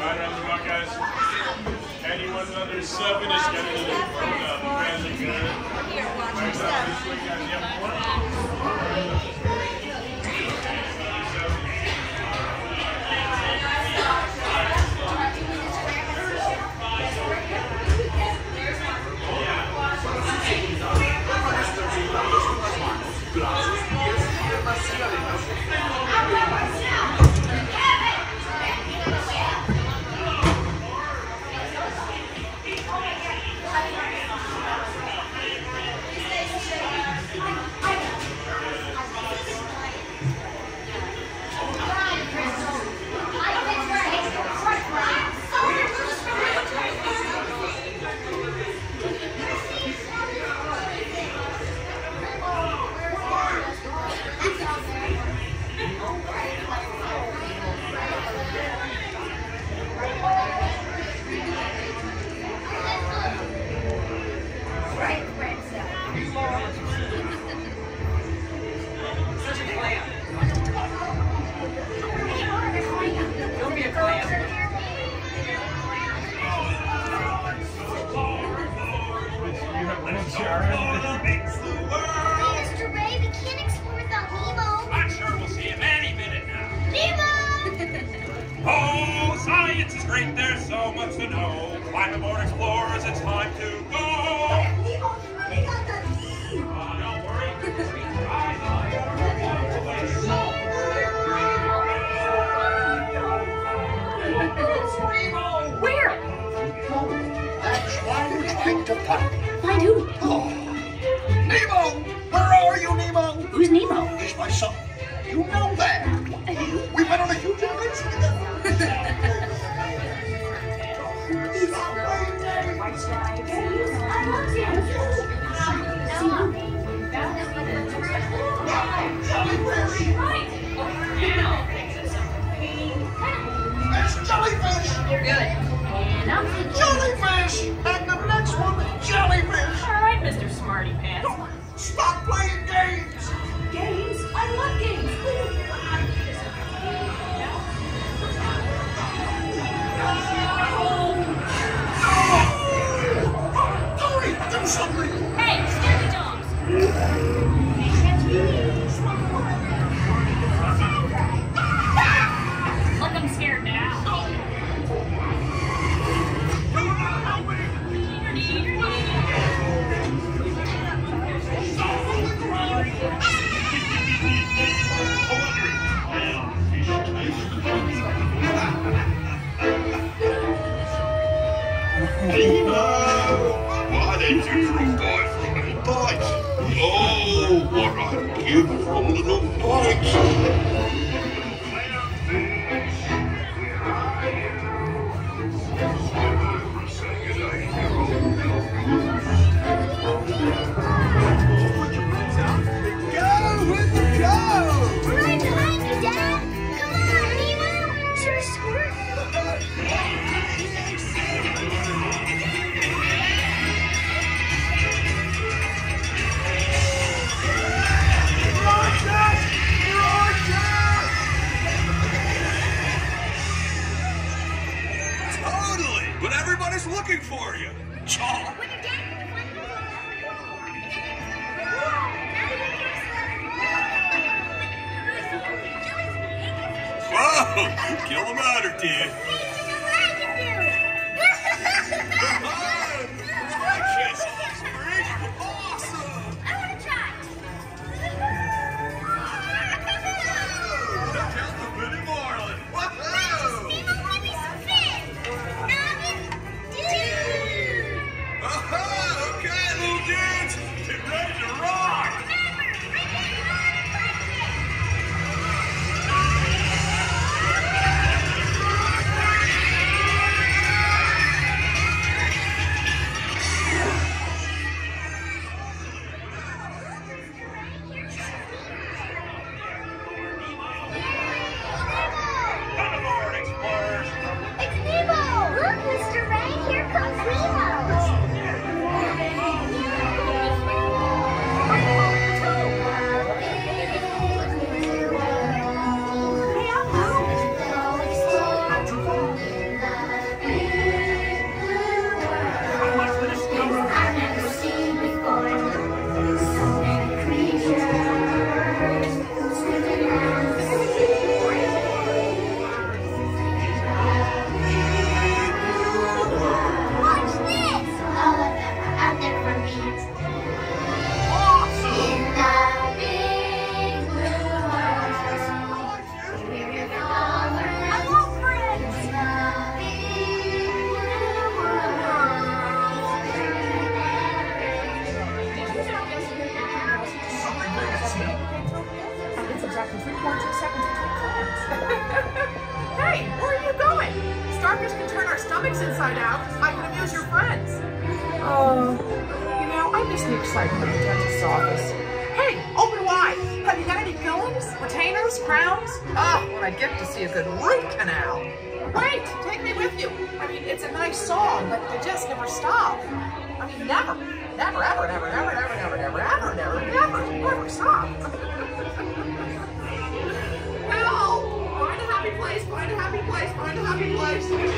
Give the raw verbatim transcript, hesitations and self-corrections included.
Right around the rock, guys. Anyone under seven is going to need a grown up. You guys are good. Here, watch Right yourself. now, this way, guys. You have one. Mister Ray, we can't explore without Nemo. I'm sure we'll see him any minute now. Nemo! Oh, science is great, there's so much to know. Climb aboard, explorers, it's time to go. Nemo's running out the sea. Oh, don't worry. Where? That's why we're trying to find him. Find who? Oh. Nemo! Where are you, Nemo? Who's Nemo? He's my son. You know that. I do. We've been on a huge adventure together. It's jellyfish! You're good. And I'm thinking. Jellyfish! And the next one, jellyfish! All right, Mister Smarty Pants. Stop playing games! Games? I love games. Dory, do something! Hey, scary dogs. Look, I'm scared now. Why did you drop by from a bite? Oh, what I give from little bites. Go with the go! Right behind you, Dad. Come on, Nemo. Is there a squirt? Totally, but everybody's looking for you. Chaw. When your dad can find Whoa, kill him out or did. Awesome. I want to try. Check out the pretty Marlin. Woohoo! Nemo want me some fish. Novice, dude. Aha, okay, little dudes. Get ready to rock. Remember, bring it hard, doctors can turn our stomachs inside out, I can amuse your friends. Oh, you know, I miss the excitement of the dentist's office. Hey, open wide. Have you got any fillings, retainers, crowns? Oh, what I'd give to see a good root canal. Wait, take me with you. I mean, it's a nice song, but they just never stop. I mean, never, never, ever, never, never, never, never, never, ever, never, never, never stop. Well, find a happy place, find a happy place, find a happy place.